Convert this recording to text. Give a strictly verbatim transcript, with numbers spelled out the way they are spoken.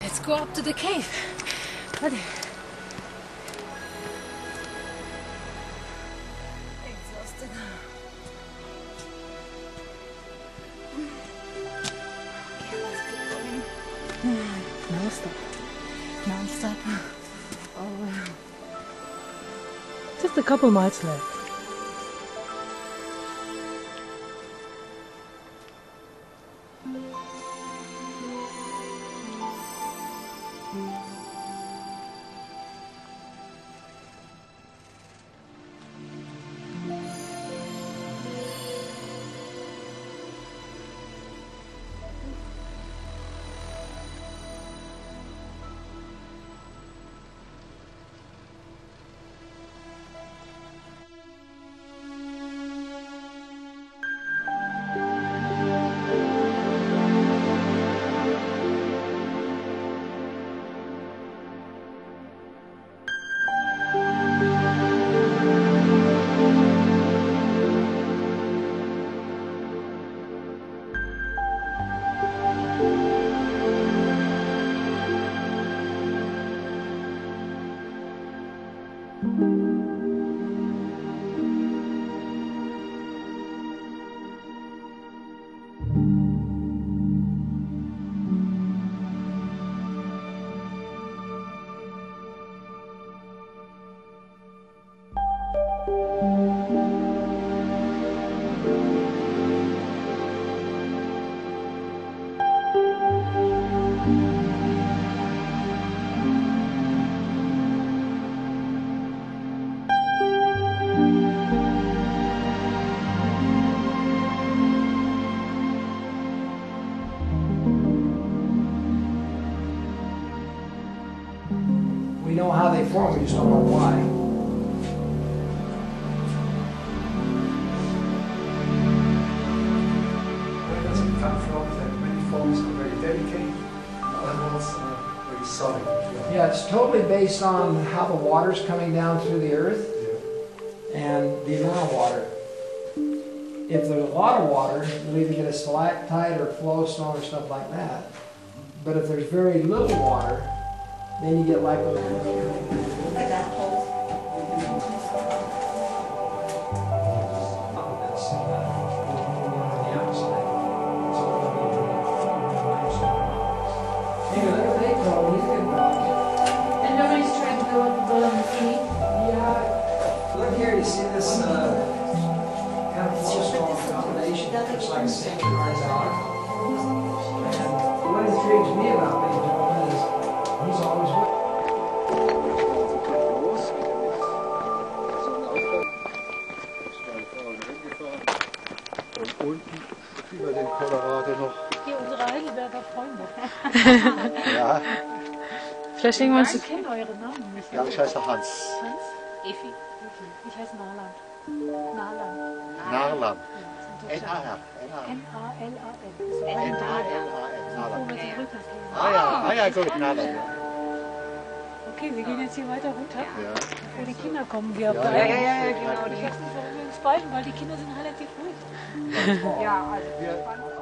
Let's go up to the cave. Warte. Exhausted. Okay, let's keep going. Non-stop. Non-stop. Oh. Just a couple miles left. We know how they form, we just don't know why. Where does it come from that many forms are very delicate, others are very solid? Yeah, it's totally based on how the water's coming down through the earth Yeah. and the amount of water. If there's a lot of water, you'll either get a stalactite or flowstone or stuff like that. But if there's very little water, then you get like those. Look at that hole. Hey, look at Beethoven, he's a good dog. And nobody's trying to go up the bottom of the tree. Yeah, look here, you see this uh, kind of flowstone combination, just like a synchronized arc. And what intrigues me about Beethoven is he's always with. Und unten über den Colorado noch. Hier unsere Heidelberger Freunde. Ja, Vielleicht irgendwann zu kennen eure Namen nicht. ja, ich heiße Hans. Hans? Effi. Ich heiße Narland. Narland. Narlan. Ja, N A R. N A L A N. N A L A N. Wo Narlan. wir die Brücke kennen. Ah ja, ah ja, gut, Narlan. Ja. Okay, wir gehen jetzt hier weiter runter, Ja. bevor die Kinder kommen. Wir Ja, bleiben. ja, ja, ja, genau. Die wechseln von uns beiden, weil die Kinder sind relativ ruhig. Ja, also Wir